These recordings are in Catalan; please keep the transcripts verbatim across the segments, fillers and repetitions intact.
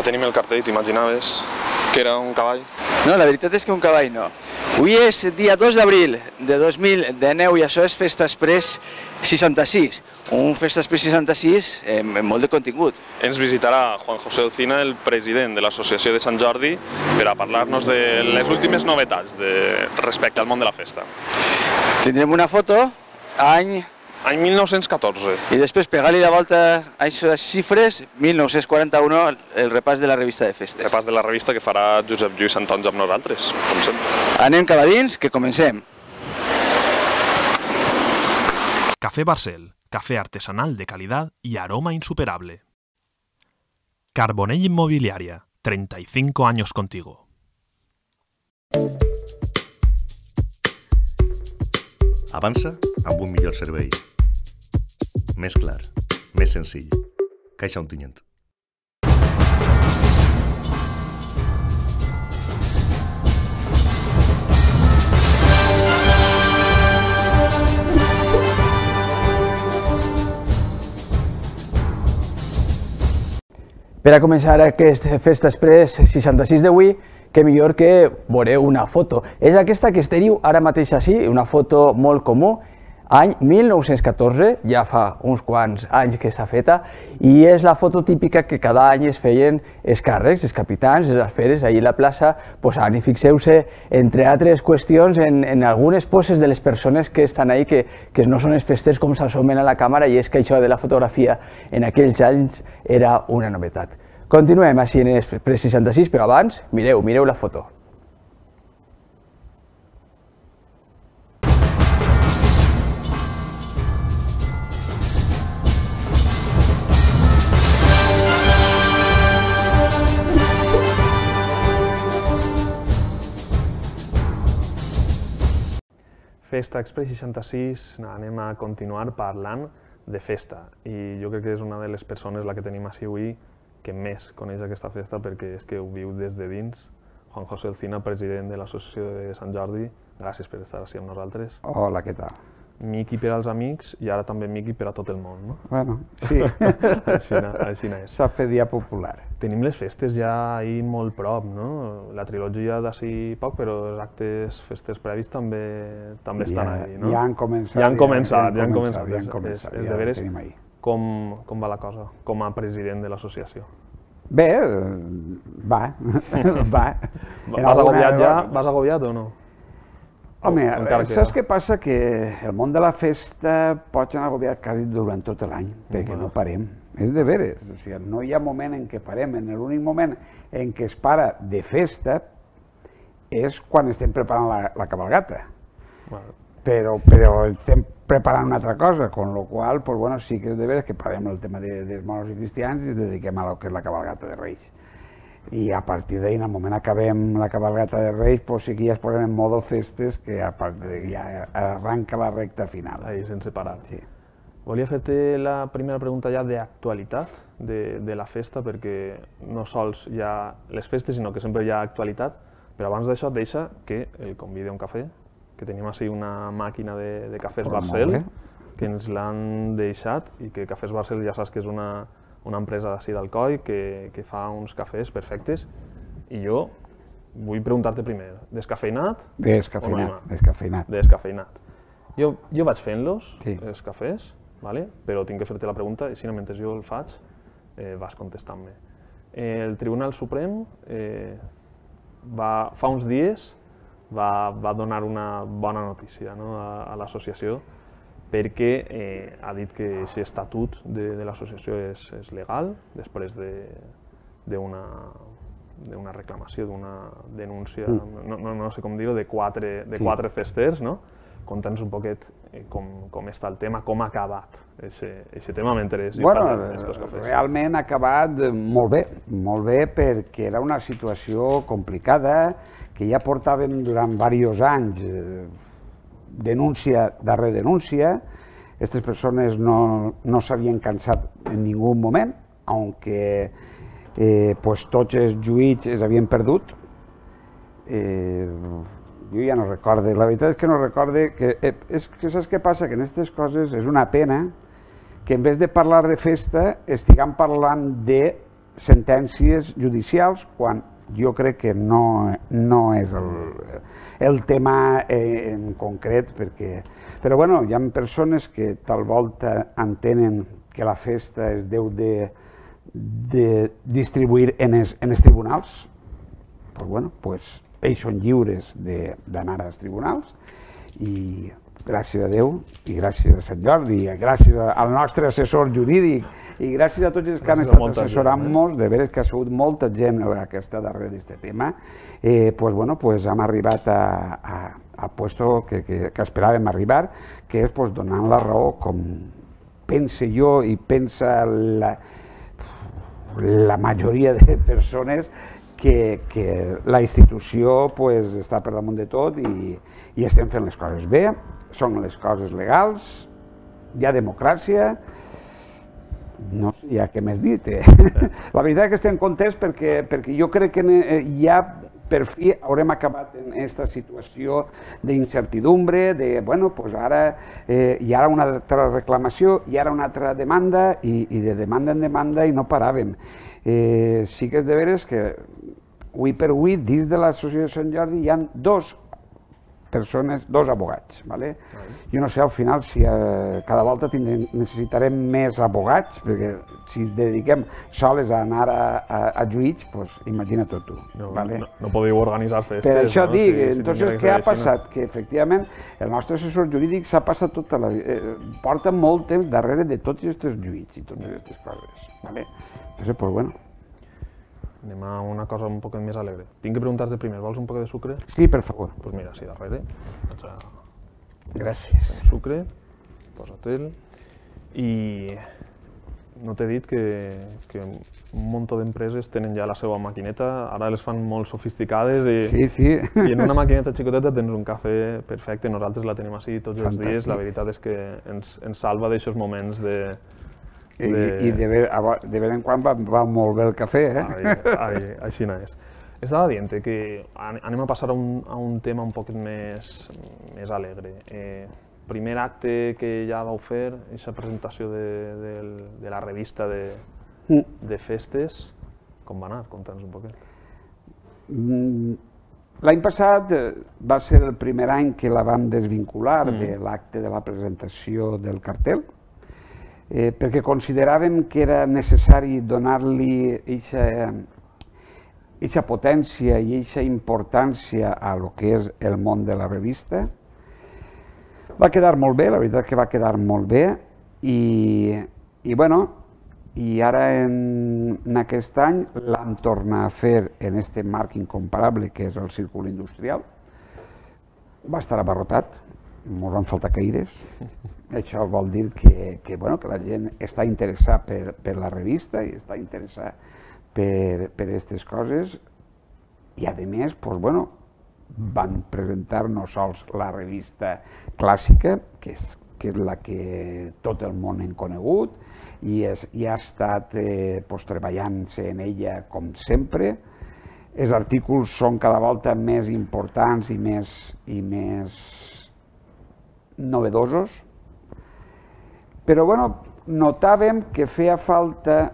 tenim el cartell, t'imaginaves que era un cavall? No, la veritat és que un cavall no. Avui és dia dos d'abril de dos mil dinou i això és Festa Express seixanta-sis. Un Festa Express seixanta-sis amb molt de contingut. Ens visitarà Juan José Alcina, el president de l'Associació de Sant Jordi, per a parlar-nos de les últimes novetats respecte al món de la festa. Tindrem una foto, any... Any mil nou-cents catorze. I després pegar-li la volta a aquestes xifres, mil nou-cents quaranta-u, el repàs de la revista de festes. Repàs de la revista que farà Josep Lluís Santons amb nosaltres, com sempre. Anem cap a dins, que comencem. Café Barcel, café artesanal de calidad y aroma insuperable. Carbonell Inmobiliaria, treinta y cinco años contigo. Avança amb un millor servei. Més clar, més senzill. Caixa Ontinyent. Per a començar aquest Festa Express seixanta-sis d'avui, que millor que veureu una foto. És aquesta que esteniu ara mateix així, una foto molt comú, any mil nou-cents catorze, ja fa uns quants anys que està feta, i és la foto típica que cada any es feien els càrrecs, els capitans, les alferes, allà a la plaça posant. I fixeu-se, entre altres qüestions, en, en algunes poses de les persones que estan ahí, que, que no són els festers com s'assomen a la càmera, i és que això de la fotografia en aquells anys era una novetat. Continuem així en Express seixanta-sis, però abans, mireu, mireu la foto. Festa Express seixanta-sis, anem a continuar parlant de festa i jo crec que és una de les persones la que tenim així avui que més coneix aquesta festa perquè és que ho viu des de dins. Juan José Alcina, president de l'Associació de Sant Jordi, gràcies per estar així amb nosaltres. Hola, què tal? Miqui per als amics i ara també Miqui per a tot el món, no? Bueno, sí. Així és. S'ha fet dia popular. Tenim les festes ja ahí molt prop, no? La trilogia d'ací poc, però els actes festes previs també també estan ahí, no? Ja han començat. Ja han començat, ja han començat. Ja han començat, és de veres. Com, com va la cosa, com a president de l'associació? Bé, va, va. Vas agobiat ja? Vas agobiat o no? Home, saps què passa? Que el món de la festa pots anar agobiat quasi durant tot l'any, perquè no parem. És de veres, o sigui, no hi ha moment en què parem. L'únic moment en què es para de festa és quan estem preparant la, la cabalgata. Però, però estem preparant una altra cosa, con lo qual, pues, bueno, sí que és de veres que parem el tema de, dels moros i cristians i ens dediquem a lo que és la cabalgata de Reis. I a partir d'ahir, en el moment acabem la cabalgata de Reis, pues, sí que ja es posem en modo festes, que a partir d'ahir ja arranca la recta final. Ahí, sense parar. Sí. Volia fer-te la primera pregunta ja d'actualitat de, de la festa, perquè no sols hi ha les festes, sinó que sempre hi ha actualitat, però abans d'això et deixa que el convidi a un cafè, que tenim així una màquina de, de cafès Barcel, que ens l'han deixat, i que Cafès Barcel ja saps que és una, una empresa d'ací d'Alcoi que, que fa uns cafès perfectes, i jo vull preguntar-te primer, descafeinat? Descafeinat, descafeinat. Descafeinat. Jo, jo vaig fent-los, sí. Els cafès, vale? Però tinc que fer-te la pregunta, i si no, mentre jo el faig, eh, vas contestant-me. Eh, el Tribunal Suprem eh, va, fa uns dies Va, va donar una bona notícia, no, a, a l'associació, perquè eh, ha dit que aquest estatut de, de l'associació és, és legal després d'una de, de reclamació, d'una denúncia, mm. no, no, no sé com dir-ho, de quatre, de sí. quatre festers, no? Conta'ns un poquet eh, com, com està el tema, com ha acabat aquest tema mentre hi bueno, fan aquests cafès. Realment ha acabat molt bé, molt bé perquè era una situació complicada, que ja portàvem durant diversos anys eh, denúncia darrere denúncia. Aquestes persones no, no s'havien cansat en ningú moment, aunque eh, pues, tots els juïts es havien perdut. Eh, jo ja no recorde, la veritat és que no recorde, que, eh, és que saps què passa? Que en aquestes coses és una pena que en vez de parlar de festa estiguem parlant de sentències judicials quan jo crec que no, no és el, el tema en concret, perquè, però bueno, hi ha persones que tal volta entenen que la festa es deu de, de distribuir en els, en els tribunals, pues bueno, pues ells són lliures d'anar als tribunals i gràcies a Déu i gràcies a Sant Jordi i gràcies al nostre assessor jurídic i gràcies a tots els que han estat assessorant-nos, de veres que ha sigut molta gent que està darrere d'aquest tema, eh, pues bueno, pues hem arribat a, a, al puesto que, que, que esperàvem arribar, que és pues, donant la raó, com pense jo i pensa la, la majoria de persones, que, que la institució pues, està per damunt de tot i, i estem fent les coses bé, són les coses legals, hi ha democràcia, no sé ja què més dit. Eh? La veritat és que estem contents perquè, perquè jo crec que ja per fi haurem acabat en aquesta situació d'incertidumbre, de, bueno, pues ara eh, hi ha una altra reclamació, hi ha una altra demanda i, i de demanda en demanda i no paràvem. Eh, sí que és de veres que avui per avui, dins de l'associació de Sant Jordi, hi ha dos persones, dos abogats. ¿vale? Jo no sé al final si eh, cada volta tindrem, necessitarem més abogats, perquè si dediquem soles a anar a, a, a juïts, pues, imagina't tu. No, ¿vale? no, no podeu organitzar festes. Per això no? dic, si, entonces, si què ha passat? Que efectivament el nostre assessor jurídic s'ha passat tota la vida, eh, porta molt temps darrere de tots aquests juïts i totes aquestes coses. ¿vale? Entonces, pues bueno. Anem a una cosa un poc més alegre. Tinc que preguntar-te primer, vols un poc de sucre? Sí, per favor. Doncs pues mira, sí, darrere. A... Gràcies. Sucre, posa-te'l. I no t'he dit que, que un munt d'empreses tenen ja la seva maquineta, ara les fan molt sofisticades i, sí, sí. i en una maquineta xicoteta tens un cafè perfecte, nosaltres la tenim així tots els Fantàstic. dies, la veritat és que ens, ens salva d'aixòs moments de... I, de... i de, ve, de vez en quan va, va molt bé el cafè, eh? Ai, ai, així no és. Estava dient que anem a passar a un, a un tema un poc més, més alegre. Eh, primer acte que ja vau fer, aquesta presentació de, de, de la revista de, de festes, com va anar? Conta'ns un poquet. L'any passat va ser el primer any que la vam desvincular mm. de l'acte de la presentació del cartel, Eh, perquè consideràvem que era necessari donar-li aquesta potència i aquesta importància a lo que és el món de la revista. Va quedar molt bé, la veritat que va quedar molt bé, i, i bueno, i ara en, en aquest any l'hem tornat a fer en este marc incomparable que és el Círcul Industrial. Va estar abarrotat, ens van faltar caires. Això vol dir que, que, bueno, que la gent està interessada per, per la revista i està interessada per aquestes coses i a més, pues, bueno, van presentar no sols la revista clàssica, que és, que és la que tot el món hem conegut i, és, i ha estat eh, pues, treballant-se en ella com sempre. Els artículos són cada volta més importants i més, i més novedosos. Però bueno, notàvem que feia falta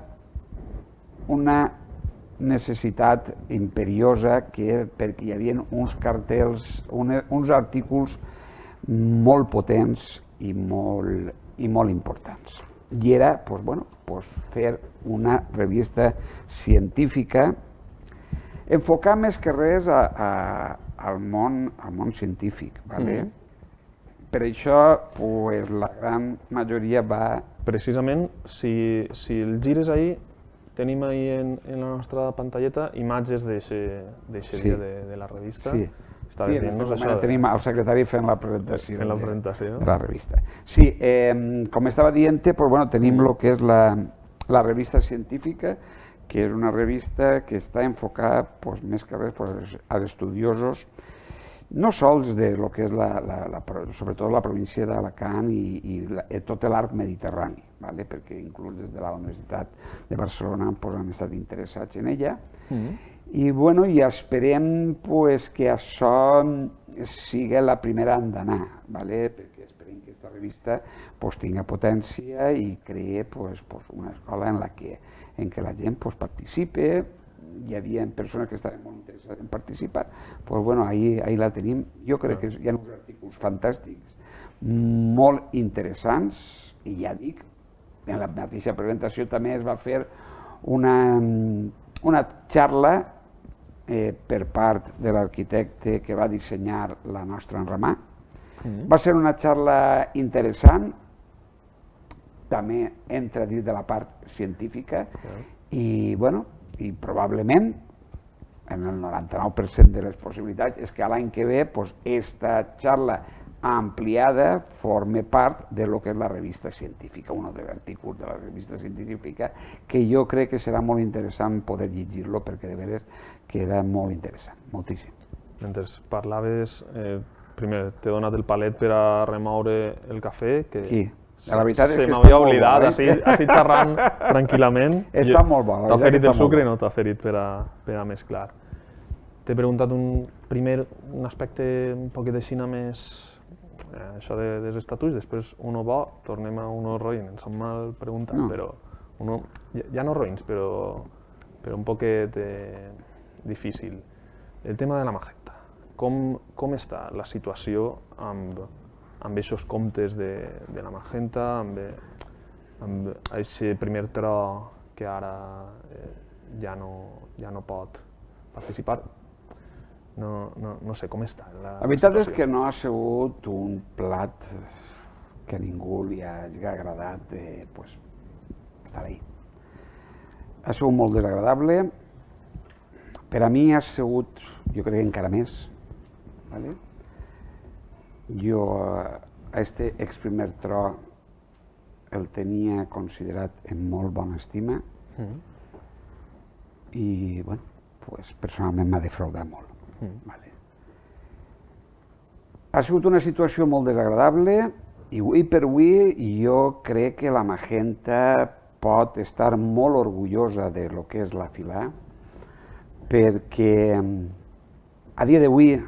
una necessitat imperiosa que, perquè hi havia uns cartells, una, uns artículos molt potents i molt, i molt importants. I era pues, bueno, pues, fer una revista científica, enfocar més que res a, a, al, món, al món científic. ¿vale? Mm. Per això, pues, la gran majoria va... Precisament, si, si el gires ahí, tenim ahí en, en la nostra pantalleta imatges d'aquest sí. dia de, de la revista. Sí, Estaves sí en aquest moment tenim el secretari fent la presentació, fent la presentació. De, de la revista. Sí, eh, com estava dient, pues, bueno, tenim el que és la, la revista científica, que és una revista que està enfocada pues, més que res pues, als estudiosos, no sols de lo que és la, la, la, sobretot la província d'Alacant i, i, la, i tot l'arc mediterrani, ¿vale? Perquè inclús des de la Universitat de Barcelona pues, han estat interessats en ella. Mm-hmm. I, bueno, i esperem pues, que això sigui la primera en d'anar, ¿vale? Perquè esperem que aquesta revista tingui potència i creï una escola en què la gent participi. Hi havia persones que estaven molt interessades en participar, doncs ahir la tenim. Jo crec que hi ha uns articles fantàstics, molt interessants, i ja dic, en la mateixa presentació també es va fer una xarla per part de l'arquitecte que va dissenyar la nostra enramar. Va ser una xarla interessant, també entra dins de la part científica, i bueno, i probablement, en el noranta-nou per cent de les possibilitats, és que l'any que ve aquesta xarla ampliada forme part de lo que és la revista científica, un dels artículos de la revista científica, que jo crec que serà molt interessant poder llegir-lo, perquè de veres que era molt interessant, moltíssim. Mentre parlaves, primer t'he donat el palet per a remoure el cafè, que... Qui? Se m'havia oblidat, així xerrant tranquil·lament. Està molt bo. T'ha ferit el sucre i no t'ha ferit per a mesclar. T'he preguntat primer un aspecte un poquet així més, això dels estatuts, després uno bo, tornem a uno roïn, ens han mal preguntat, però ja no roïns, però un poquet difícil. El tema de la magenta. Com està la situació amb amb aquests comptes de la magenta, amb aquest primer tro que ara ja no pot participar. No sé com està la situació. La veritat és que no ha sigut un plat que a ningú li hagi agradat estar ahí. Ha sigut molt desagradable. Per a mi ha sigut, jo crec que encara més, jo aquest ex-primer tro el tenia considerat en molt bona estima i, bueno, personalment m'ha defraudat molt. Ha sigut una situació molt desagradable i avui per avui jo crec que la magenta pot estar molt orgullosa de lo que és la Filà, perquè a dia d'avui,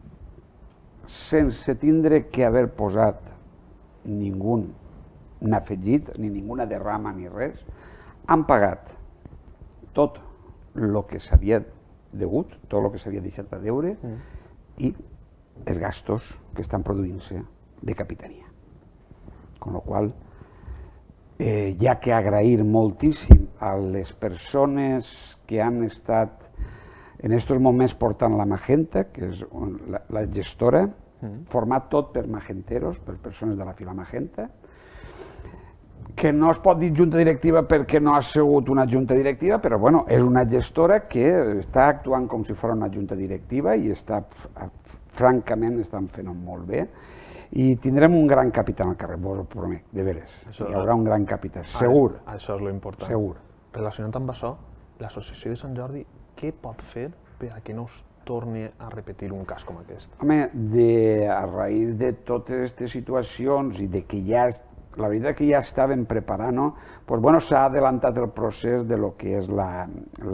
sense tindre que haver posat ningú afegit, ni ninguna derrama ni res, han pagat tot el que s'havia degut, tot el que s'havia deixat a deure i els gastos que estan produint-se de capitania. Con lo qual, hi ha que agrair moltíssim a les persones que han estat en aquests moments portant la magenta, que és la gestora, format tot per magenteros, per persones de la Fila Magenta, que no es pot dir junta directiva perquè no ha sigut una junta directiva, però bueno, és una gestora que està actuant com si fos una junta directiva i està, francament, estan fent-ho molt bé. I tindrem un gran capità al carrer, vos ho promet, de veres. Hi haurà un gran capità, segur. Això és l'important. Segur. Relacionat amb això, l'associació de Sant Jordi, què pot fer per a que no es torni a repetir un cas com aquest? Home, a raïs de totes aquestes situacions i de que ja, la veritat que ja estàvem preparant-ho, doncs bueno, s'ha adelantat el procés de lo que és la,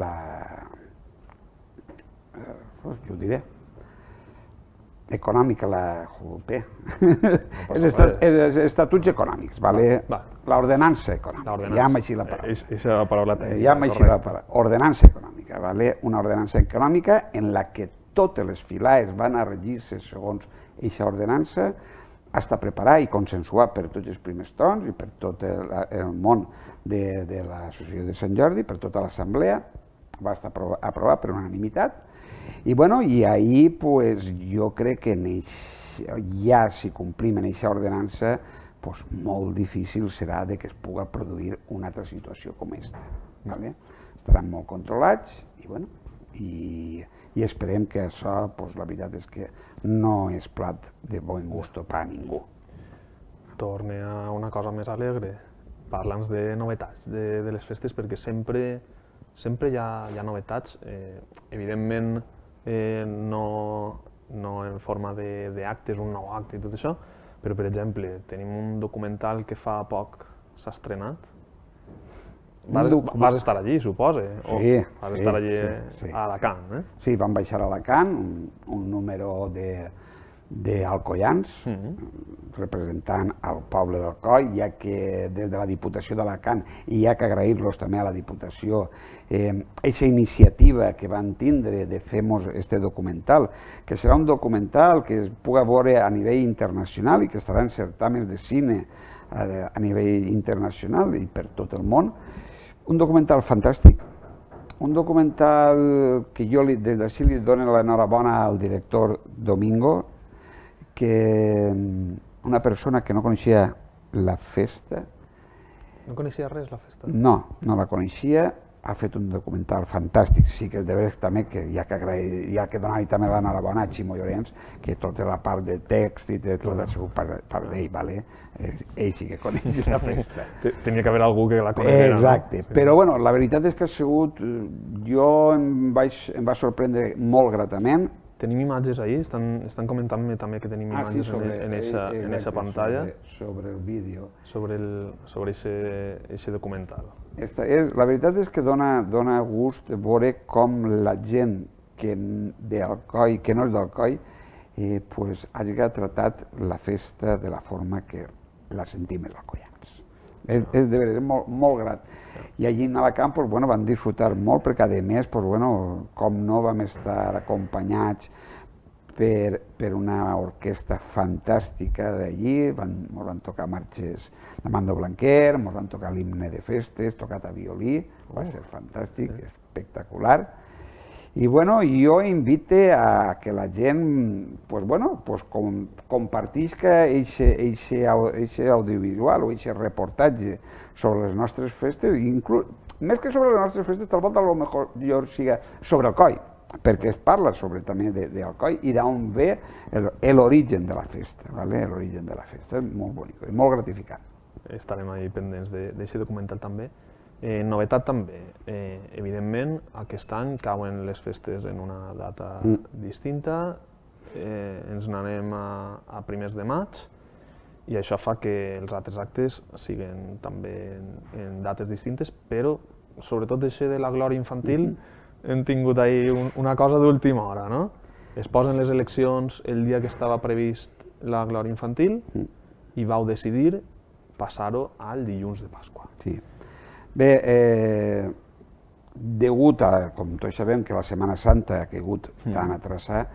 jo ho diré, econòmica, la... els estatuts econòmics, l'ordenança econòmica, llama així la paraula. Llama així la paraula, ordenança econòmica, una ordenança econòmica en la que totes les filaes van a regir-se segons aquesta ordenança, està preparar i consensuar per tots els primers trons i per tot el món de l'Associació de Sant Jordi, per tota l'assemblea, va estar aprovat per unanimitat. I bueno, i ahir jo crec que ja si complim en aquesta ordenança, molt difícil serà que es pugui produir una altra situació com aquesta. Estaran molt controlats i esperem que això, la veritat és que no és plat de bon gust per a ningú. Torne a una cosa més alegre. Parla'ns de novetats de les festes, perquè sempre hi ha novetats, evidentment no en forma d'actes, un nou acte i tot això, però per exemple tenim un documental que fa poc s'ha estrenat. Vas estar allí, suposa? Sí. Vas estar allí a Alacant, eh? Sí, vam baixar a Alacant, un número d'Alcoians, representant el poble d'Alcoi, ja que des de la Diputació d'Alacant, i hi ha que agrair-los també a la Diputació aquesta iniciativa que van tindre de fer-nos este documental, que serà un documental que es pugui veure a nivell internacional i que estarà en certàmens de cine a nivell internacional i per tot el món. Un documental fantàstic, un documental que jo des d'ací li dono l'enhorabona al director Domingo, que una persona que no coneixia la festa... No coneixia res, la festa? No, no la coneixia, ha fet un documental fantàstic, sí que és de veres també que hi ha que agrair, hi ha que donar-li també l'enhorabona a Ximo Llorenç, que tota la part de text i de tot ha sigut part d'ell, vale? Ell sí que coneix la festa. Tenia que haver algú que la coneixera, no? Exacte, però bueno, la veritat és que ha sigut, jo em va sorprendre molt gratament. Tenim imatges ahir, estan comentant-me també que tenim imatges en aquesta pantalla. Sobre el vídeo. Sobre aquest documental. La veritat és que dona gust veure com la gent d'Alcoi, que no és d'Alcoi, hagi tratat la festa de la forma que la sentim els alcoians. És de veres, és molt grat. I allí a Alacant van disfrutar molt perquè a més, com no vam estar acompanyats per una orquestra fantàstica d'allí, ens van tocar marxes de Mando Blanquer, ens van tocar l'himne de festes, tocat a violí, va ser fantàstic, espectacular. I jo invite a que la gent compartisca aquest audiovisual o aquest reportatge sobre les nostres festes, més que sobre les nostres festes, tal volta potser sigui sobre Alcoi, perquè es parla sobre també d'Alcoi i d'on ve l'origen de la festa, l'origen de la festa, és molt bonic i molt gratificant. Estarem ahí pendents d'aquest documental també. Novetat també, evidentment, aquest any cauen les festes en una data distinta, ens n'anem a primers de maig i això fa que els altres actes siguin també en dates distintes, però sobretot això de la glòria infantil hem tingut ahir una cosa d'última hora, no? Es posen les eleccions el dia que estava previst la glòria infantil i vau decidir passar-ho al dilluns de Pasqua. Sí. Bé, degut a, com tots sabem, que la Setmana Santa ha caigut tan atrasat,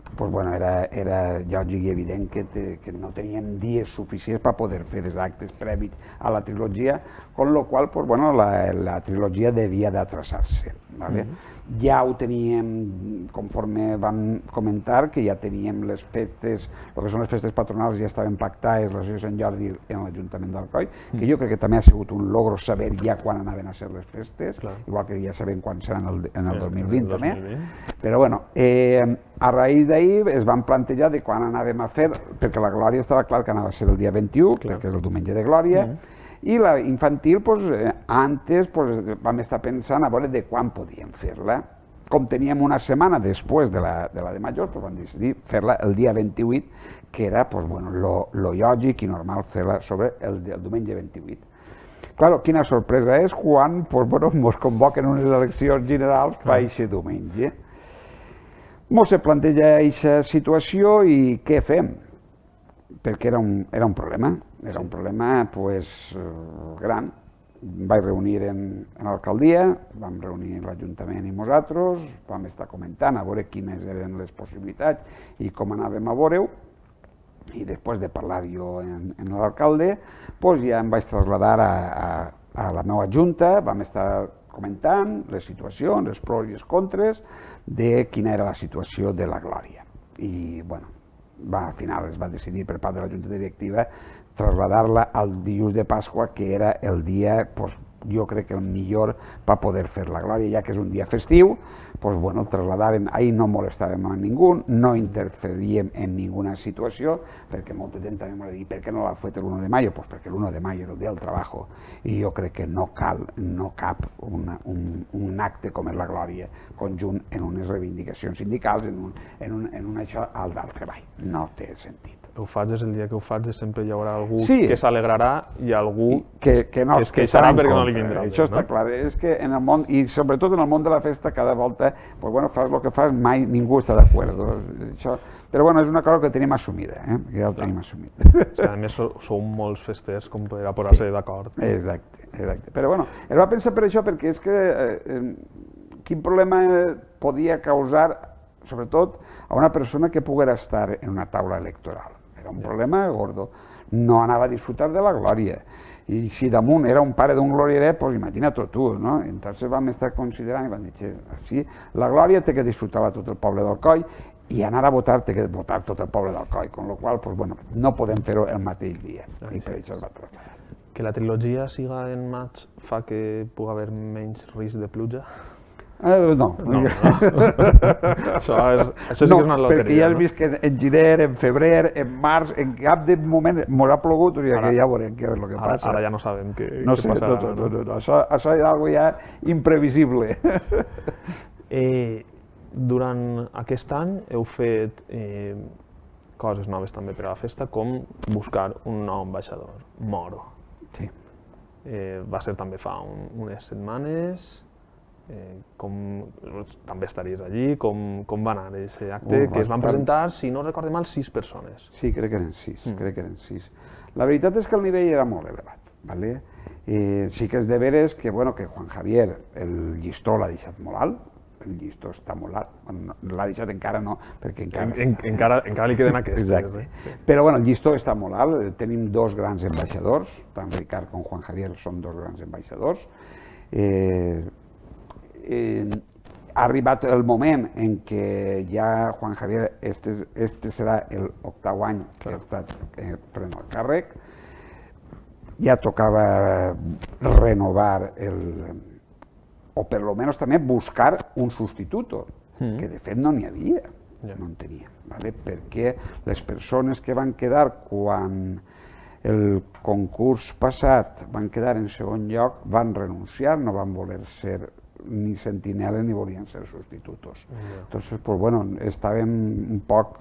era lògic i evident que no teníem dies suficients per poder fer els actes prèvis a la trilogia, amb la qual cosa la trilogia devia d'atrasar-se. Ja ho teníem, conforme vam comentar, que ja teníem les festes, el que són les festes patronals ja estaven pactades, l'associació de Sant Jordi en l'Ajuntament d'Alcoi, que jo crec que també ha sigut un logro saber ja quan anaven a ser les festes, igual que ja sabem quan seran en el dos mil vint també. Però bueno, a raïs d'ahir es van plantejar de quan anàvem a fer, perquè la Glòria estava clar que anava a ser el dia vint-i-u, perquè és el diumenge de Glòria, i la infantil, antes vam estar pensant a veure de quan podíem fer-la. Com teníem una setmana després de la de Majors, vam decidir fer-la el dia vint-i-vuit, que era lo lògic i normal fer-la sobre el diumenge vint-i-vuit. Clar, quina sorpresa és quan ens convoquen unes eleccions generals per aquest diumenge. Ens planteja aquesta situació i què fem? Perquè era un problema, era un problema gran. Vaig reunir en l'alcaldia, vam reunir l'Ajuntament i nosaltres, vam estar comentant a veure quines eren les possibilitats i com anàvem a veure-ho, i després de parlar jo amb l'alcalde, ja em vaig traslladar a la meva junta, vam estar comentant les situacions, els pros i els contres, de quina era la situació de la Glòria. I, bueno, al final es va decidir per part de la Junta Directiva traslladar-la al dilluns de Pasqua, que era el dia, jo crec que el millor per poder fer la Glòria, ja que és un dia festiu, doncs, bueno, el traslladàvem, ahir no molestàvem a ningú, no interferíem en ninguna situació, perquè molta gent també m'ha dit, per què no l'ha fet l'u de mayo? Doncs perquè l'u de mayo era el dia del treball, i jo crec que no cal, no cap un acte com és la Glòria conjunt en unes reivindicacions sindicals, en un això al del treball. No té sentit. ho faig és el dia que ho faig, sempre hi haurà algú que s'alegrarà i algú que es queixarà perquè no li vindrà. Això està clar, és que en el món, i sobretot en el món de la festa, cada volta, pues bueno, fas el que fas, mai ningú està d'acord. Però bueno, és una cosa que tenim assumida, que ja ho tenim assumida. A més, som molts festers com per a posar-se d'acord. Exacte, exacte. Però bueno, es va pensar per això perquè és que quin problema podia causar, sobretot, a una persona que poguera estar en una taula electoral. Era un problema gordo. No anava a disfrutar de la glòria. I si damunt era un pare d'un gloriaret, doncs imagina't tu, no? Entonces vam estar considerant i vam dir, sí, la glòria té que disfrutar-la tot el poble d'Alcoi i anar a votar té que votar tot el poble d'Alcoi, con lo qual, pues bueno, no podem fer-ho el mateix dia. I per això es va traslladar. Que la trilogia siga en maig fa que pugui haver menys risc de pluja? Eh, no. No, no. Això, és, això sí no, que és una loteria. Perquè ja has vist que en gener, en febrer, en març, en cap de moment m'haurà plogut, o sigui ara, que ja veurem què és el que ara, passa. Ara ja no sabem què, no què sé, passarà. No, no, no, no. Això, això és algo ja imprevisible. eh, durant aquest any heu fet eh, coses noves també per a la festa, com buscar un nou ambaixador, Moro. Sí. Eh, va ser també fa un, unes setmanes. Eh, com, també estaries allí, com, com va anar aquest acte, uh, que es van presentar, si no recordo mal, sis persones. Sí, crec que eren sis, mm. crec que eren sis. La veritat és que el nivell era molt elevat, ¿vale? Eh, sí que és de veres que, bueno, que Juan Javier el llistó l'ha deixat molt alt, el llistó està molt alt, bueno, l'ha deixat encara no, perquè encara... En, en, encara, encara li queden aquestes. Exacte. Eh? Però bueno, el llistó està molt alt, tenim dos grans ambaixadors, tant Ricard com Juan Javier són dos grans ambaixadors. Eh, Eh, ha arribat el moment en què ja Juan Javier, este, este serà l'octau any que ha estat eh, prenent el càrrec, ja tocava renovar el, o per lo menos també buscar un substituto, mm. que de fet no n'hi havia, yeah. no en teníem, ¿vale? Perquè les persones que van quedar quan el concurs passat van quedar en segon lloc van renunciar, no van voler ser ni sentinela ni volien ser substitutos. Yeah. Entonces, pues bueno, estàvem un poc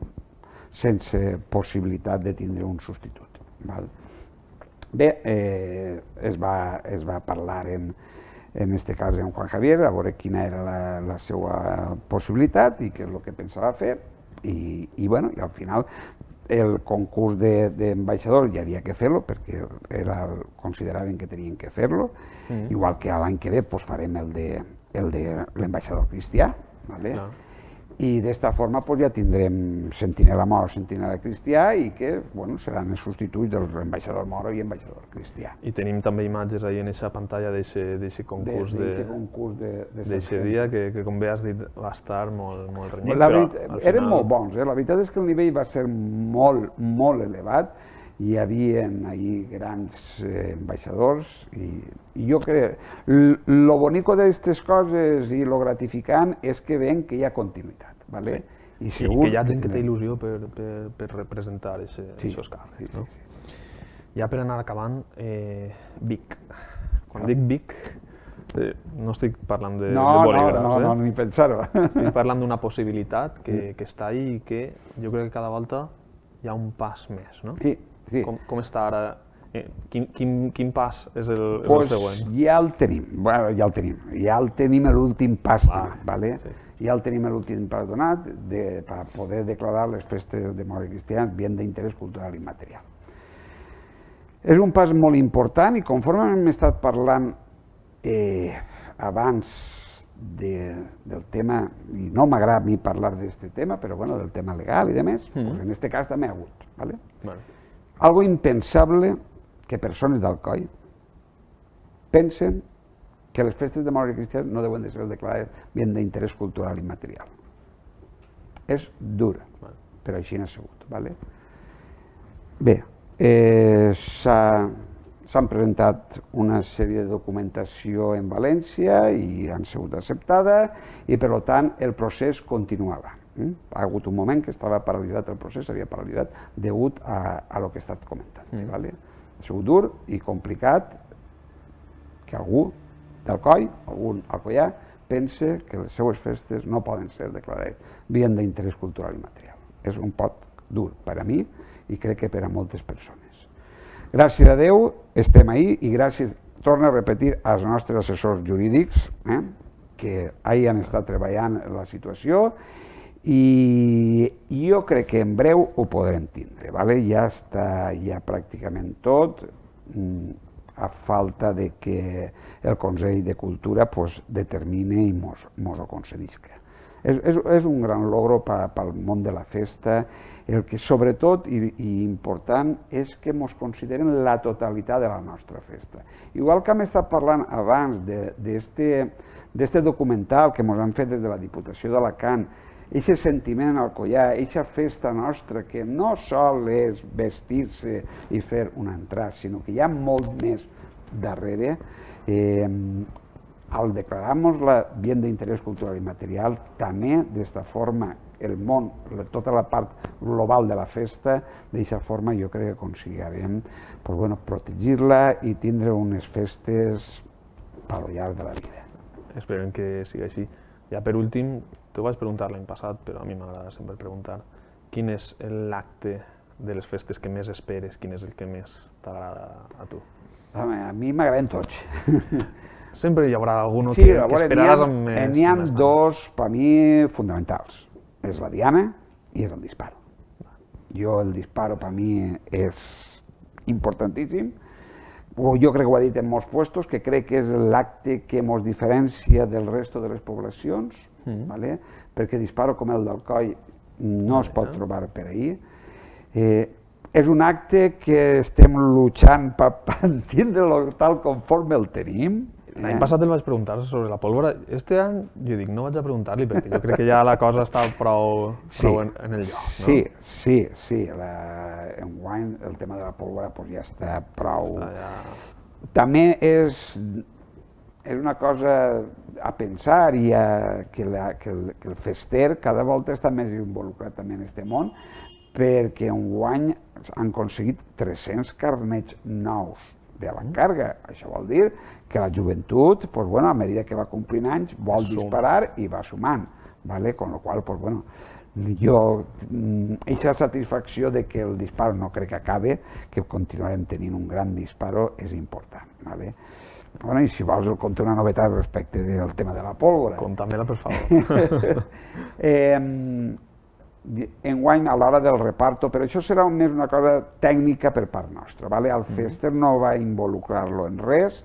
sense possibilitat de tindre un substitut. Val? Bé, eh, es, va, es va parlar en, en este cas amb Juan Javier, a veure quina era la, la seva possibilitat i què és el que pensava fer, i, i bueno, i al final el concurs d'ambaixador ja havia que fer-lo perquè era, consideraven que tenien que fer-lo, mm. igual que l'any que ve pues, farem el de l'ambaixador cristià, ¿vale? No. I d'esta forma pues, ja tindrem sentinela Moro, sentinela cristià i que bueno, seran els substituts del ambaixador Moro i ambaixador cristià. I tenim també imatges ahí en aquesta pantalla d'aquest concurs d'aquest dia que, que com bé has dit va estar molt, molt renyit. La veritat, final... Eren molt bons, eh? La veritat és que el nivell va ser molt, molt elevat. Hi havia ahí grans eh, ambaixadors i, i jo crec, lo bonico d'aquestes coses i lo gratificant és que veiem que hi ha continuïtat, ¿vale? Sí. I, segur, I que hi ha gent que té il·lusió per, per, per representar aquests sí, càrrecs. Sí, no? sí, sí. Ja per anar acabant, eh, Vic. Quan ah. dic Vic, eh, no estic parlant de, no, de bolígrafs, no, no, eh? no, ni pensar-ho. Estic parlant d'una possibilitat que, que està ahí i que jo crec que cada volta hi ha un pas més, no? Sí. Sí. Com, com està ara? Eh, quin, quin, quin pas és el, és pues el següent? Ja el tenim, bueno, ja el tenim, ja el tenim l'últim pas ah, donat, ¿vale? Sí. Ja el tenim l'últim pas donat de, per poder declarar les festes de Moro i Cristians bien d'interès cultural i material. És un pas molt important i conforme hem estat parlant eh, abans de, del tema, i no m'agrada a mi parlar d'aquest tema, però bueno, del tema legal i demés, mm. pues en aquest cas també ha hagut, ¿vale? Vale. Algo impensable que persones d'Alcoi pensen que les festes de Moro i Cristians no deuen de ser declarades bien d'interès cultural i material. És dur, però així n'ha sigut. ¿Vale? Bé, eh, s'han presentat una sèrie de documentació en València i han sigut acceptada i per tant el procés continuava. Ha hagut un moment que estava paralitzat el procés, s'havia paralitzat degut a, a lo que he estat comentant. Mm. ¿Vale? Ha sigut dur i complicat que algú d'Alcoi, algun alcoià, pense que les seues festes no poden ser declarades bien d'interès cultural i material. És un pot dur per a mi i crec que per a moltes persones. Gràcies a Déu estem ahí i gràcies, torno a repetir, als nostres assessors jurídics que ahir han estat treballant la situació i jo crec que en breu ho podrem tindre. Ja està ja pràcticament tot, a falta de que el Consell de Cultura determini i mos ho concedisca. És un gran logro pel món de la festa. El que sobretot i important és que mos consideren la totalitat de la nostra festa. Igual que hem estat parlant abans d'este documental que mos han fet des de la Diputació d'Alacant, aquest sentiment en Alcoià, aquesta festa nostra que no sol és vestir-se i fer un entràs, sinó que hi ha molt més darrere, al declarar-nos-la bien d'interès cultural i material, també d'esta forma el món, tota la part global de la festa, d'aquesta forma jo crec que aconseguirem protegir-la i tindre unes festes al llarg de la vida. Esperem que sigui així. Ja per últim, t'ho vaig preguntar l'any passat, però a mi m'agrada sempre preguntar, quin és l'acte de les festes que més esperes, quin és el que més t'agrada a tu? A mi m'agraden tots. Sempre hi haurà algun que esperaràs amb més... N'hi ha dos, per mi, fonamentals. És la diana i és el disparo. Jo, el disparo, per mi, és importantíssim. Jo crec que ho he dit en molts puestos, que crec que és l'acte que ens diferencia del resto de les poblacions, perquè disparo com el d'Alcoi no es pot trobar per ahí. És un acte que estem luchant per entendre-lo tal conforme el tenim. L'any passat el vaig preguntar sobre la pólvora. Este any, jo dic, no vaig a preguntar-li perquè jo crec que ja la cosa està prou en el lloc. Sí, sí, sí. Enguany el tema de la pólvora ja està prou... També és una cosa a pensar i que el fester cada volta està més involucrat també en aquest món, perquè enguany han aconseguit tres-cents carnets nous de avantcàrrega. Això vol dir que la joventut, a mesura que va complint anys, vol disparar i va sumant. Con la qual cosa, jo, aquesta satisfacció de que el disparo no crec que acabe, que continuarem tenint un gran disparo, és important. I si vols, el conto una novetat respecte del tema de la pólvora. Conta-me-la, per favor. Enguany, a l'hora del reparto, però això serà més una cosa tècnica per part nostra. El fester no va involucrar-lo en res,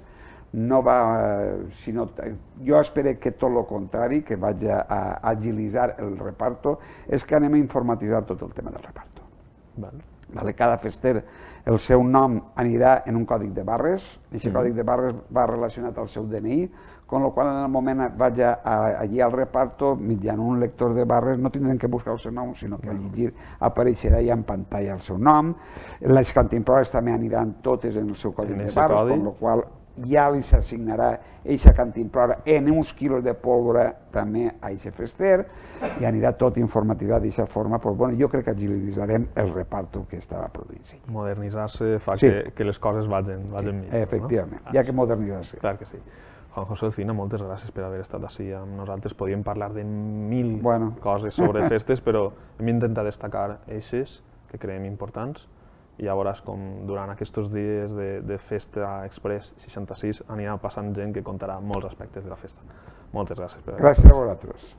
jo espero que tot el contrari, que vaig a agilitzar el reparto, és que anem a informatitzar tot el tema del reparto. Cada fester, el seu nom anirà en un còdic de barres, i aquest còdic de barres va relacionat al seu D N I, con lo qual en el moment vaig allí al reparto, mitjançant un lector de barres, no tindrem que buscar el seu nom, sinó que al llegir apareixerà ja en pantalla el seu nom. Les cantimplores també aniran totes en el seu còdic de barres, con lo qual ja li s'assignarà aquesta cantimplora en uns quilos de pólvora també a aquest fester i anirà tot informatitzat d'aquesta forma. Jo crec que agilitzarem el reparto que estava produint. Modernitzar-se fa que les coses vagin millor. Efectivament, hi ha que modernitzar-se. Clar que sí. Juan José Alcina, moltes gràcies per haver estat així amb nosaltres. Podíem parlar de mil coses sobre festes, però hem intentat destacar eixes que creiem importants i ja veuràs com durant aquests dies de Festa Express seixanta-sis anirà passant gent que contarà molts aspectes de la festa. Moltes gràcies per haver estat. Gràcies a vosaltres.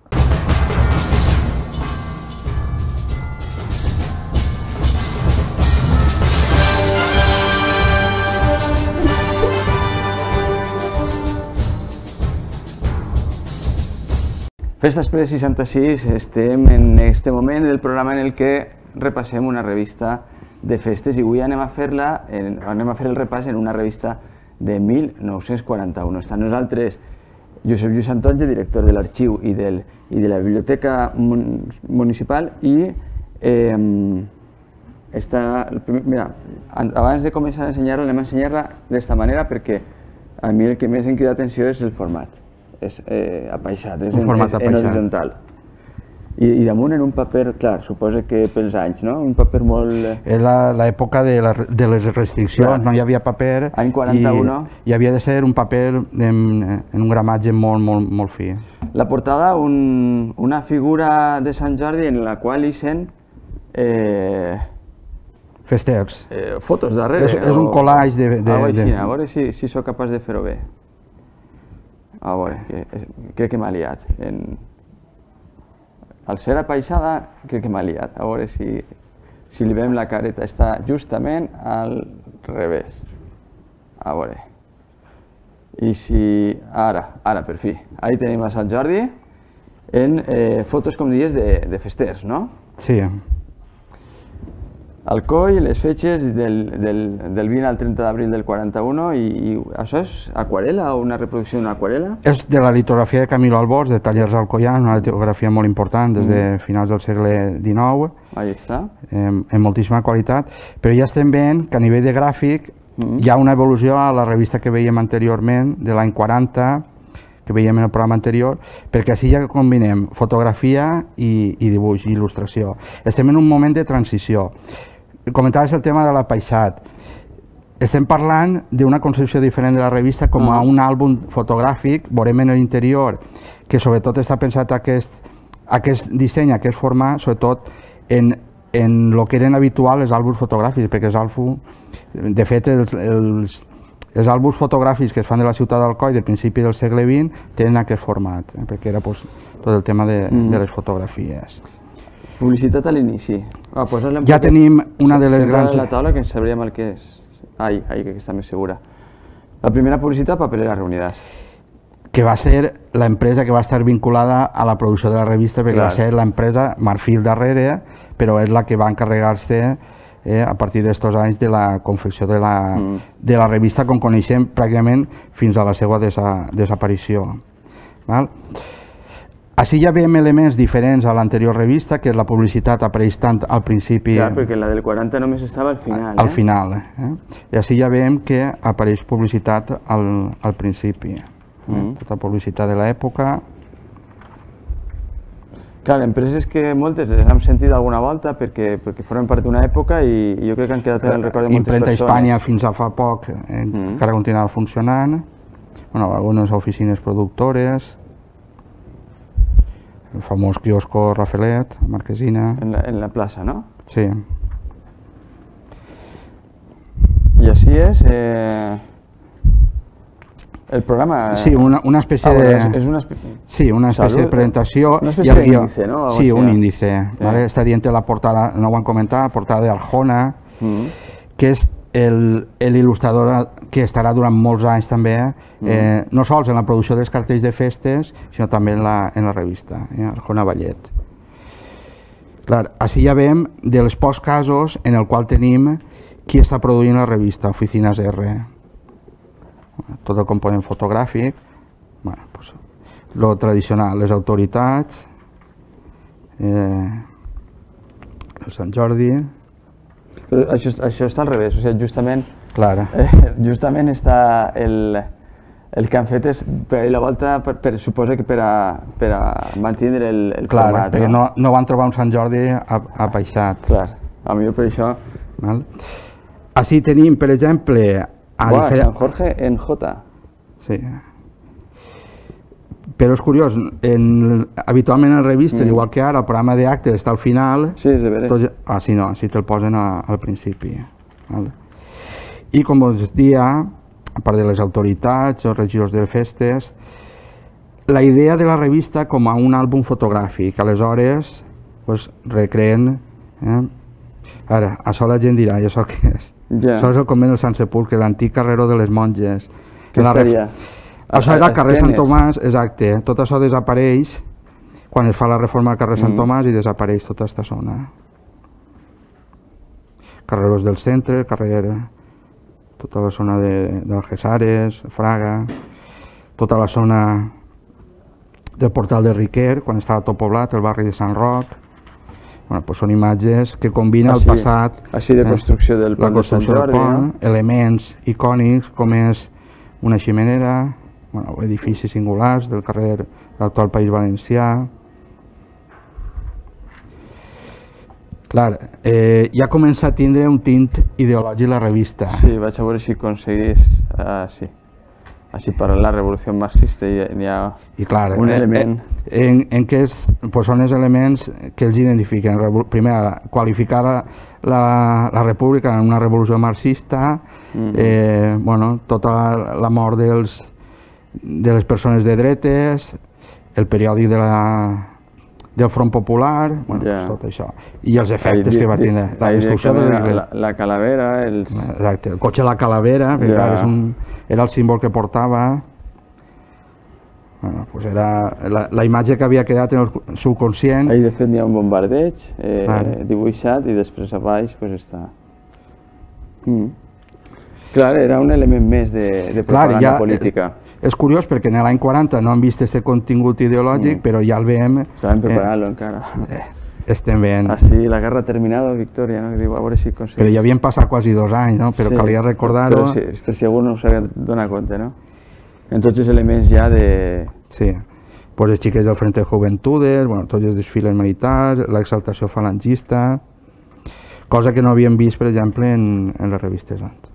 Festa Express seixanta-sis, estem en aquest moment del programa en el que repassem una revista de festes i avui anem a fer-la, anem a fer el repàs en una revista de mil nou-cents quaranta-u. Està amb nosaltres Josep Lluís Santonja, director de l'Arxiu i de la Biblioteca Municipal i abans de començar a ensenyar-la, anem a ensenyar-la d'esta manera perquè a mi el que més em crida l'atenció és el format. És apaixat, és en horitzontal. I damunt en un paper, clar, suposa que pels anys, no? Un paper molt... És l'època de les restriccions, no hi havia paper... Any quaranta-u. I havia de ser un paper en un gramatge molt fi. La portada, una figura de Sant Jordi en la qual hi sent festers. Fotos darrere. És un collage de... A veure si sóc capaç de fer-ho bé. A veure, crec que m'ha liat. Al ser apaisada, crec que m'ha liat. A veure si li veiem la careta. Està justament al revés. A veure. I si... Ara, ara, per fi. Ahí tenim a Sant Jordi en fotos, com diries, de festers, no? Sí. Alcoi, les fetges del vint al trenta d'abril del quaranta-un, i això és aquarela o una reproducció d'una aquarela? És de la litografia de Camilo Albors, de Tallers Alcoià, una litografia molt important des de finals del segle dinou. Ahí està. En moltíssima qualitat, però ja estem veient que a nivell de gràfic hi ha una evolució a la revista que veiem anteriorment, de l'any quaranta, que veiem en el programa anterior, perquè així ja combinem fotografia i dibuix, i il·lustració. Estem en un moment de transició. Comentaves el tema de l'apaisat. Estem parlant d'una concepció diferent de la revista com a un àlbum fotogràfic. Veurem en l'interior que sobretot està pensat aquest disseny, aquest format, sobretot en el que eren habituals els àlbums fotogràfics, perquè els àlbums, de fet, els àlbums fotogràfics que es fan de la ciutat d'Alcoi de principi del segle vint tenen aquest format, perquè era tot el tema de les fotografies. Publicitat a l'inici. Ja tenim una de les grans... Sempre a la taula que ens sabríem el que és. Ai, ai, que està més segura. La primera publicitat, Papeleras Reunidas. Que va ser l'empresa que va estar vinculada a la producció de la revista, perquè va ser l'empresa Marfil darrere, però és la que va encarregar-se a partir d'estos anys de la confecció de la revista, com coneixem pràcticament fins a la seva desaparició. Així ja veiem elements diferents a l'anterior revista, que la publicitat apareix tant al principi... Clar, perquè la del quaranta només estava al final. Al final. I així ja veiem que apareix publicitat al principi. Tota publicitat de l'època. Clar, empreses que moltes les hem sentit alguna volta perquè formen part d'una època i jo crec que han quedat en el record de moltes persones. Imprenta Hispània fins a fa poc encara continuava funcionant. Algunes oficines productores. El famós quiosco Rafelet, a Marquesina. En la plaça, no? Sí. I així és el programa... Sí, una espècie de... Sí, una espècie de presentació. Una espècie d'índice, no? Sí, un índice. Està dient la portada, no ho han comentat, la portada d'Arjona, que és l'il·lustrador que estarà durant molts anys també, no sols en la producció dels cartells de festes, sinó també en la revista, Arjona Vallet. Clar, així ja veiem dels pocs casos en el qual tenim qui està produint la revista, Oficines R. Tot el component fotogràfic, el tradicional, les autoritats, el Sant Jordi... Això està al revés, o sigui, justament... Clar. Justament està el que han fet és, per la volta, suposa que per a mantenir el format. Clar, perquè no van trobar un Sant Jordi apaisat. Clar, potser per això... Així tenim, per exemple... Buah, Sant Jorge en J. Sí. Però és curiós, habitualment en revistes, igual que ara, el programa d'actes està al final. Sí, és de veres. Ah, sí, no, sí te'l posen al principi. I com us dia, a part de les autoritats, els regidors de festes, la idea de la revista com a un àlbum fotogràfic. Aleshores, recreen... Ara, això la gent dirà, i això què és? Això és el convent del Sant Sepulcre, l'antic carreró de les monges. Què estaria? Això era el carrer Sant Tomàs, exacte. Tot això desapareix quan es fa la reforma del carrer Sant Tomàs i desapareix tota aquesta zona. Carrerós del centre, carrer... tota la zona d'Algesares, Fraga, tota la zona del portal de Riquer, quan estava tot poblat, el barri de Sant Roc. Són imatges que combinen el passat... Així de construcció del pont de Sant Jordi, no? Elements icònics com és una ximenera, edificis singulars del carrer de l'actual País Valencià. Clar, ja comença a tindre un tint ideològic la revista. Sí, vaig a veure si aconseguís... Sí. així per la revolució marxista hi ha I clar, un element. En, en què és, pues són els elements que els identifiquen. Primer, qualificar la, la, la república en una revolució marxista, mm-hmm. eh, bueno, tota la, la mort dels, de les persones de dretes, el periòdic de la, del Front Popular, bueno, yeah. pues tot això. I els efectes di, que va tenir. La destrucció de la, la, la calavera, els... Exacte, el cotxe de la calavera, yeah. clar, és un, era el símbol que portava. Bueno, pues era la, la imatge que havia quedat en el subconscient. Ahí de fet hi ha un bombardeig eh, vale. dibuixat i després a baix pues, està... Mm. Clar, era un element més de, de propaganda Clar, ja, política. És, és curiós perquè en l'any quaranta no han vist aquest contingut ideològic, mm. però ja el veiem... Estaven preparant-lo eh, encara. Eh, estem veient... Ah, sí, la guerra ha terminado, Victoria, no? Diu, a veure si aconsegueix... Però ja havien passat quasi dos anys, no? Però sí, calia recordar-ho... Però sí, per si algú no s'ha donat compte, no? En tots els elements ja de... Sí, pues els xiquets del Frente de Juventudes, bueno, tots els desfiles militars, l'exaltació falangista, cosa que no havíem vist, per exemple, en, en les revistes antes.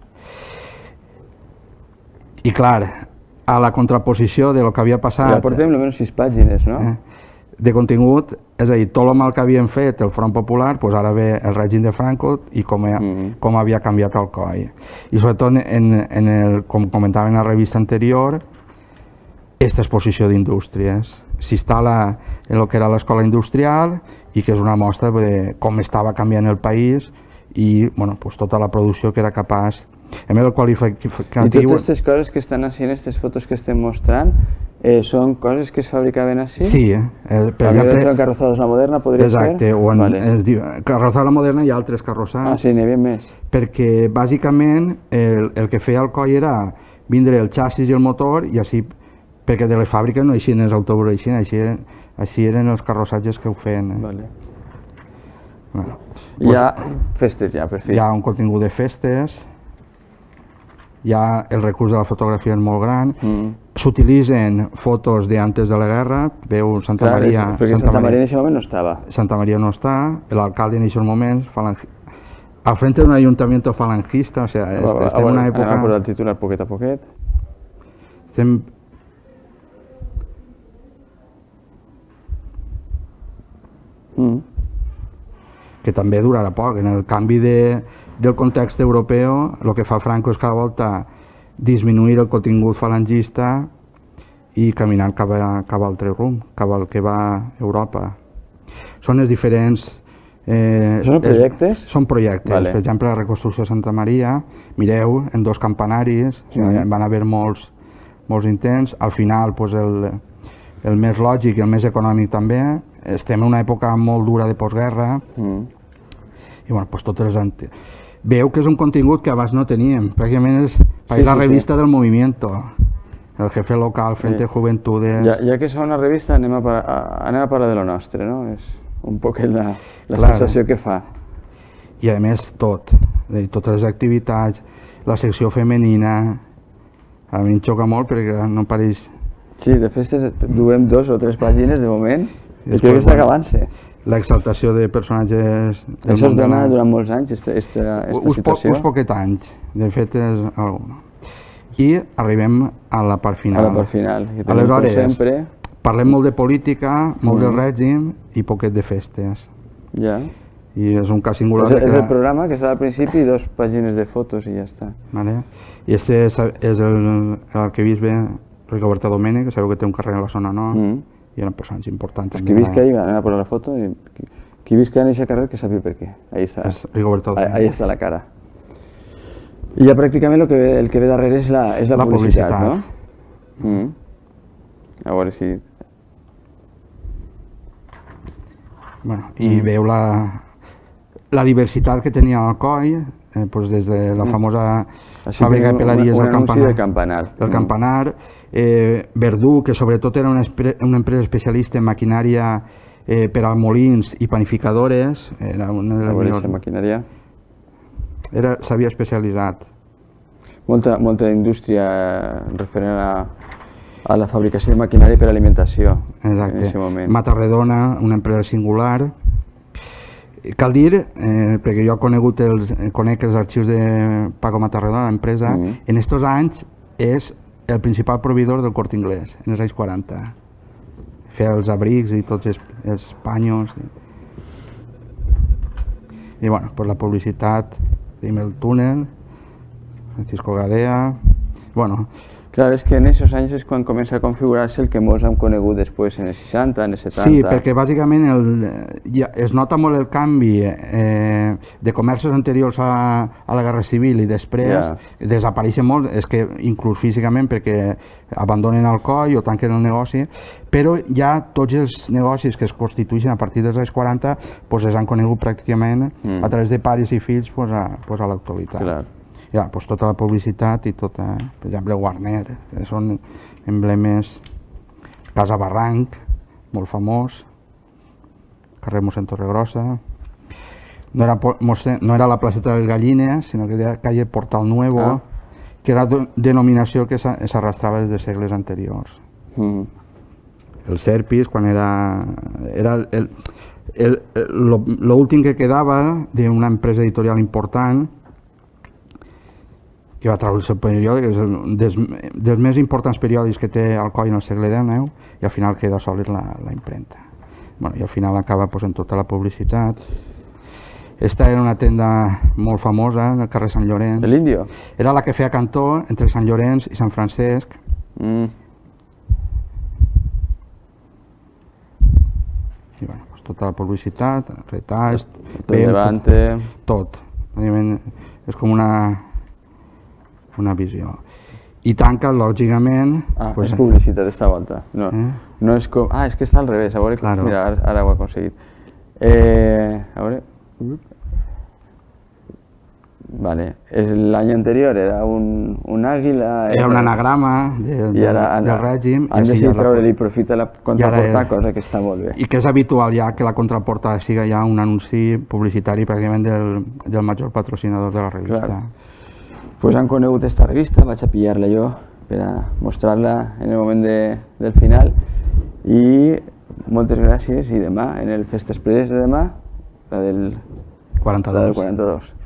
I clar, a la contraposició de lo que havia passat... Ja portem almenys sis pàgines, no? Eh, de contingut, és a dir, tot el mal que havien fet el Front Popular, pues ara ve el règim de Franco i com, ha, mm-hmm. com havia canviat el C O I. I sobretot, en, en el, com comentava en la revista anterior, aquesta exposició d'indústries. S'instal·la en el que era l'escola industrial i que és una mostra de com estava canviant el país i bueno, pues, tota la producció que era capaç. A més, el qualificatiu... I totes aquestes coses que estan així en aquestes fotos que estem mostrant eh, són coses que es fabricaven així? Sí. Eh, per exemple, en Carrozados La Moderna podria exacte, ser? O en, vale. es diu, Carrozados La Moderna hi ha altres carrossats. Ah, sí, n'hi havia més. Perquè, bàsicament, el, el que feia el C O I era vindre el xassis i el motor i així, perquè de les fàbriques no eixien els autobusos, així, així, eren, així eren els carrossatges que ho feien. Eh? Vale. Bueno, hi ha pues, festes ja, per fi. Hi ha un contingut de festes. Ja el recurs de la fotografia és molt gran, mm. s'utilitzen fotos d'antes de la guerra, veu Santa Clar, Maria... És, perquè Santa, Santa Maria en aquest moment no estava. Santa Maria no està, l'alcalde en aquest moment, falang... al frente d'un ayuntamiento falangista, o sea, a, a, estem en una època... Anem a posar el titular poquet a poquet. Estem... Mm. Que també durarà poc, en el canvi de... del context europeu, el que fa Franco és cada volta disminuir el contingut falangista i caminar cap a, cap a altre rumb, cap al que va a Europa. Són els diferents... Eh, són projectes? És, són projectes. Vale. Per exemple, la reconstrucció de Santa Maria, mireu, en dos campanaris, mm. o sigui, van haver molts, molts intents. Al final, pues, el, el més lògic i el més econòmic també. Estem en una època molt dura de postguerra mm. i bueno, pues, totes les antes. Veu que és un contingut que abans no teníem, pràcticament és sí, la sí, revista sí. del movimiento, el jefe local, Frente sí. Juventudes... Ja, ja que és una revista anem a, a, anem a parlar de lo nostre, no? És un poc la, la claro. sensació que fa. I a més tot, totes les activitats, la secció femenina, a mi em xoca molt perquè no pareix... Sí, de festes duem dos o tres pàgines de moment i crec que està acabant-se. L'exaltació de personatges... Això es dona durant molts anys, esta, esta, esta situació? Uns poquet anys, de fet és alguna. I arribem a la part final. A la part final, que tenim Aleshores, com sempre. Parlem molt de política, molt mm. del règim i poquet de festes. Ja. I és un cas singular... És, que... és el programa que està al principi i dos pàgines de fotos i ja està. Vale. I este és, és el, l'arquebisbe Rigoberta Domènech, que sabeu que té un carrer a la zona nord. Mm. I eren personatges importants. Pues qui visca ahí, anem a posar la foto, i qui, qui visca en aquest carrer que sàpiga per què. Ahí està, ahí està la cara. I ja pràcticament el que ve, el que ve darrere és la, és la, la publicitat, publicitat, no? Mm. A veure si... Bueno, i mm. veu la, la diversitat que tenia el C O I, eh, pues des de la famosa mm. fàbrica de pelaries del campanar, de campanar. Del mm. campanar Eh, Verdú, que sobretot era una, una empresa especialista en maquinària eh, per a molins i panificadores. Era una de les millors... maquinària? S'havia especialitzat. Molta, molta indústria referent a, a la fabricació de maquinària per a alimentació. Exacte. En aquest moment. Matarredona, una empresa singular. Cal dir, eh, perquè jo he conegut els, conec els arxius de Paco Matarredona, l'empresa, mm. en estos anys és el principal proveïdor del Corte Inglés en els anys quaranta. Feia els abrics i tots els, els panyos. I bueno, pues la publicitat, tenim el túnel, Francisco Gadea, bueno... Clar, és que en aquests anys és quan comença a configurar-se el que molts hem conegut després, en els seixanta, en els setanta... Sí, perquè bàsicament el, ja, es nota molt el canvi eh, de comerços anteriors a, a la Guerra Civil i després yeah. desapareixen molt, és que inclús físicament perquè abandonen el coll o tanquen el negoci, però ja tots els negocis que es constitueixen a partir dels anys quaranta pues, es han conegut pràcticament mm. a través de pares i fills pues, a, pues, a l'actualitat. Clar. Ja, doncs tota la publicitat i tota, per exemple, Warner, que són emblemes, Casa Barranc, molt famós, carrer Mossèn Torregrossa, no era, no era la placeta de les Gallines, sinó que era calle Portal Nuevo, ah. que era denominació que s'arrastrava des de segles anteriors. Mm. El Serpis, quan era... era l'últim que quedava d'una empresa editorial important, que va treure el seu periòdic, és dels, dels més importants periòdics que té Alcoi en el segle dinou, i al final queda sols la, la impremta. Bueno, i al final acaba pues, en tota la publicitat. Esta era una tenda molt famosa, en el carrer Sant Llorenç. L'Índio? Era la que feia cantó entre Sant Llorenç i Sant Francesc. Mm. I bueno, pues, tota la publicitat, retalls, Levante... tot. És com una... una visió. I tanca, lògicament... Ah, pues, és publicitat aquesta volta. No, eh? no és com... Ah, és que està al revés. A veure, claro. Mira, ara, ara ho he aconseguit. Eh, a veure... Vale. L'any anterior era un, un àguila... Era un anagrama de, de, ara, del règim. Han decidit treure-li profit a la contraportada, cosa que està molt bé. I que és habitual ja que la contraportada siga ja un anunci publicitari pràcticament del, del major patrocinador de la revista. Clar. Pues han conegut esta revista, vaig a pillar-la jo per a mostrar-la en el moment de, del final i moltes gràcies i demà, en el Fest Express de demà, la del quaranta-dos. La del quaranta-dos.